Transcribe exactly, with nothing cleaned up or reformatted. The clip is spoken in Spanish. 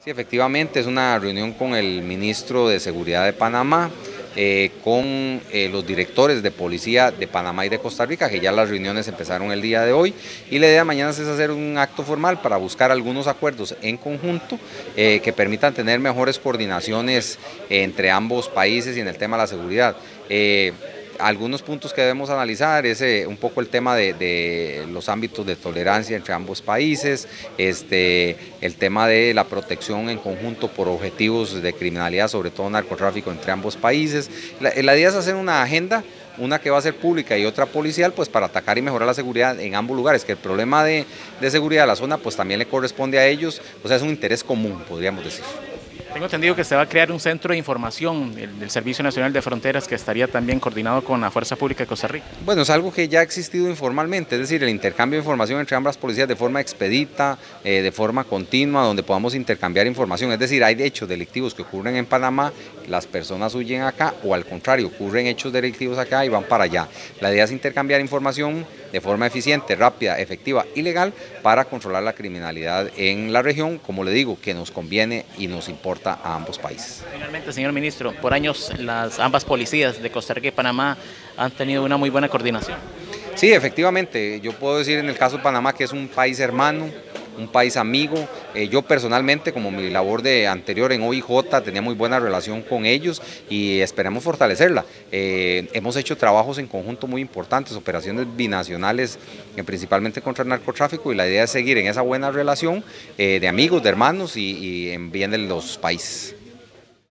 Sí, efectivamente, es una reunión con el ministro de Seguridad de Panamá, eh, con eh, los directores de policía de Panamá y de Costa Rica, que ya las reuniones empezaron el día de hoy, y la idea de mañana es hacer un acto formal para buscar algunos acuerdos en conjunto eh, que permitan tener mejores coordinaciones eh, entre ambos países y en el tema de la seguridad. Eh, Algunos puntos que debemos analizar es eh, un poco el tema de, de los ámbitos de tolerancia entre ambos países, este, el tema de la protección en conjunto por objetivos de criminalidad, sobre todo narcotráfico entre ambos países. La, la idea es hacer una agenda, una que va a ser pública y otra policial, pues para atacar y mejorar la seguridad en ambos lugares, que el problema de, de seguridad de la zona pues también le corresponde a ellos, o sea, es un interés común, podríamos decir. Tengo entendido que se va a crear un centro de información el, del Servicio Nacional de Fronteras que estaría también coordinado con la Fuerza Pública de Costa Rica. Bueno, es algo que ya ha existido informalmente, es decir, el intercambio de información entre ambas policías de forma expedita, eh, de forma continua, donde podamos intercambiar información. Es decir, hay hechos delictivos que ocurren en Panamá, las personas huyen acá, o al contrario, ocurren hechos delictivos acá y van para allá. La idea es intercambiar información de forma eficiente, rápida, efectiva y legal para controlar la criminalidad en la región, como le digo, que nos conviene y nos importa a ambos países. Finalmente, señor ministro, por años las ambas policías de Costa Rica y Panamá han tenido una muy buena coordinación. Sí, efectivamente, yo puedo decir en el caso de Panamá que es un país hermano, un país amigo. Eh, yo personalmente, como mi labor de anterior en O I J, tenía muy buena relación con ellos y esperamos fortalecerla. Eh, hemos hecho trabajos en conjunto muy importantes, operaciones binacionales, eh, principalmente contra el narcotráfico, y la idea es seguir en esa buena relación eh, de amigos, de hermanos y, y en bien de los países.